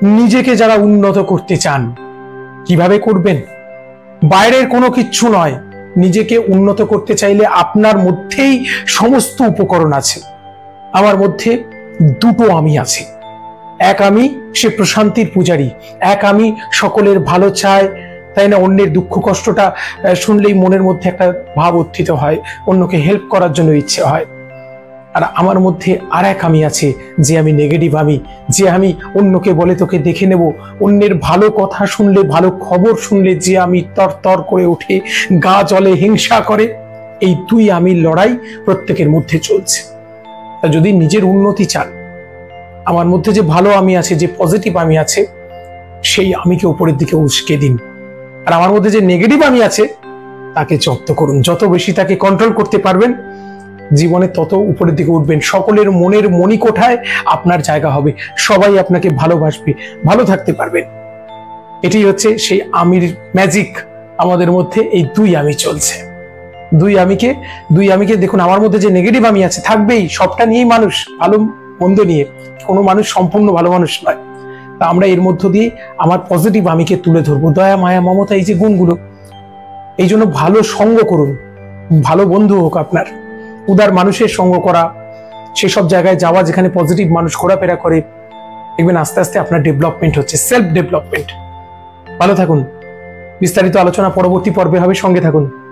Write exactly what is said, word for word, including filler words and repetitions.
নিজেকে যারা উন্নত করতে চান, কিভাবে করবেন? বাইরের কোনো কিচ্ছু নয়। নিজেকে উন্নত করতে চাইলে আপনার মধ্যেই সমস্ত উপকরণ আছে। আমার মধ্যে দুটো আমি আছে। এক আমি সে প্রশান্তির পূজারী, এক আমি সকলের ভালো চায়, তাই না? অন্যের দুঃখ কষ্টটা শুনলেই মনের মধ্যে একটা ভাব উত্থিত হয়, অন্যকে হেল্প করার জন্য ইচ্ছে হয়। আর আমার মধ্যে আর এক আমি আছে, যে আমি নেগেটিভ আমি, যে আমি অন্যকে বলে তোকে দেখে নেব, অন্যের ভালো কথা শুনলে, ভালো খবর শুনলে যে আমি তর তর করে উঠে, গা জ্বলে, হিংসা করে। এই দুই আমি লড়াই প্রত্যেকের মধ্যে চলছে। তা যদি নিজের উন্নতি চান, আমার মধ্যে যে ভালো আমি আছে, যে পজিটিভ আমি আছে, সেই আমিকে উপরের দিকে উস্কে দিন। আর আমার মধ্যে যে নেগেটিভ আমি আছে, তাকে জব্দ করুন। যত বেশি তাকে কন্ট্রোল করতে পারবেন, জীবনে তত উপরের দিকে উঠবেন। সকলের মনের মণিকোঠায় আপনার জায়গা হবে, সবাই আপনাকে ভালোবাসবে, ভালো থাকতে পারবেন। এটি হচ্ছে সেই আমির ম্যাজিক। আমাদের মধ্যে এই দুই আমি চলছে। দুই আমিকে দুই আমিকে দেখুন, আমার মধ্যে যে নেগেটিভ আমি আছে থাকবেই, সবটা নিয়েই মানুষ, ভালো মন্দ নিয়ে। কোনো মানুষ সম্পূর্ণ ভালো মানুষ নয়। তা আমরা এর মধ্য দিয়ে আমার পজিটিভ আমিকে তুলে ধরবো। দয়া, মায়া, মমতা, এই যে গুণগুলো, এই জন্য ভালো সঙ্গ করুন। ভালো বন্ধু হোক আপনার, উদার মানুষের সঙ্গ করা, সেসব জায়গায় যাওয়া যেখানে পজিটিভ মানুষ ঘোরাফেরা করে। দেখবেন আস্তে আস্তে আপনার ডেভেলপমেন্ট হচ্ছে, সেলফ ডেভেলপমেন্ট। ভালো থাকুন। বিস্তারিত আলোচনা পরবর্তী পর্বে হবে, সঙ্গে থাকুন।